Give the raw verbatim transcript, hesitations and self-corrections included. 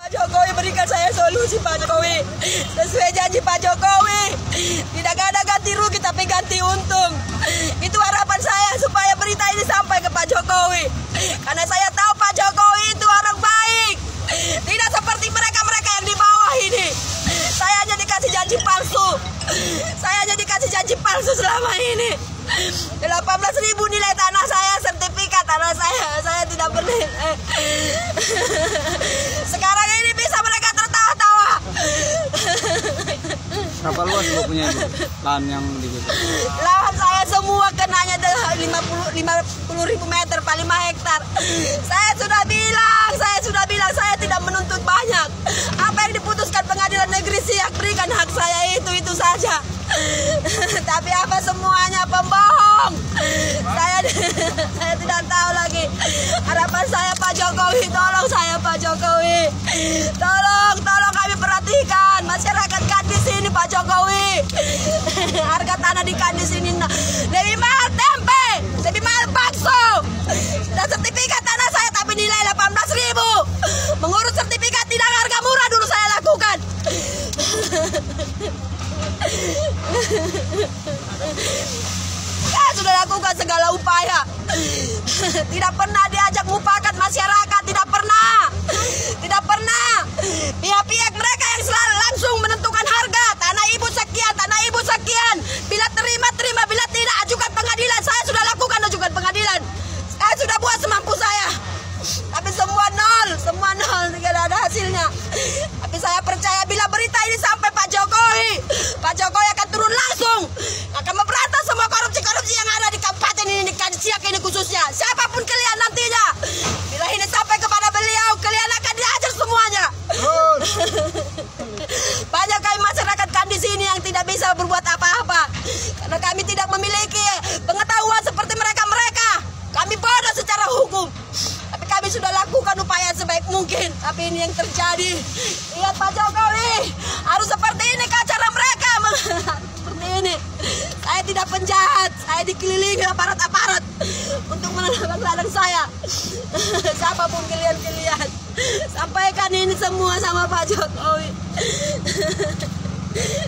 Pak Jokowi berikan saya solusi, Pak Jokowi. Sesuai janji Pak Jokowi. Tidak ada ganti rugi tapi ganti untung. Itu harapan saya supaya berita ini sampai ke Pak Jokowi. Karena saya tahu Pak Jokowi itu orang baik. Tidak seperti mereka-mereka yang di bawah ini. Saya hanya dikasih janji palsu. Saya hanya dikasih janji palsu selama ini. delapan belas ribu nilai tanah saya, sertifikat tanah saya. Saya tidak bernilai. Sekarang ini bisa mereka tertawa-tawa. Berapa luas Ibu punya Ibu? Lahan yang dibutuhkan? Lahan saya semua kenanya lima puluh ribu meter, paling lima hektar. Saya sudah bilang, saya sudah bilang saya tidak menuntut banyak. Apa yang diputuskan pengadilan negeri Siak, berikan hak saya itu, itu saja. Tapi apa semuanya pembohong. Saya saya tidak tahu lagi. Harapan saya Pak Jokowi, tolong saya Pak Jokowi. Tolong, tolong kami perhatikan masyarakat Kandis ini Pak Jokowi. Harga tanah di Kandis ini lebih mahal tempe, lebih mahal bakso. Dan sertifikat tanah saya tapi nilai delapan belas ribu. Mengurus sertifikat tidak harga murah dulu saya lakukan. Saya sudah lakukan segala upaya. Tidak pernah diajak mufakat masyarakat, tidak pernah. Tidak pernah. Pihak-pihak mereka yang selalu langsung menentukan harga. Tanah ibu sekian, tanah ibu sekian. Bila terima, terima. Bila tidak, ajukan pengadilan. Saya sudah lakukan ajukan pengadilan. Saya sudah buat semampu saya. Tapi semua nol, semua nol, tidak ada hasilnya. Tapi saya percaya bila berita ini sampai Pak Jokowi, Pak Jokowi akan turun langsung, akan memberantas semua korupsi-korupsi yang ada di kabupaten ini, di Kandis Siak ini khususnya. Siapapun kalian nantinya, bila ini sampai kepada beliau, kalian akan diajar semuanya. Banyak kami masyarakat Kandis ini yang tidak bisa berbuat apa-apa, karena kami tidak memiliki pengetahuan seperti mereka-mereka. Kami bodoh secara hukum. Tapi kami sudah lakukan upaya sebaik mungkin. Tapi ini yang terjadi. Lihat Pak Jokowi, harus seperti ini ke cara mereka. Seperti ini. Saya tidak penjahat. Saya dikelilingi aparat-aparat untuk melarang saya. Siapapun kalian-kalian, sampaikan ini semua sama Pak Jokowi.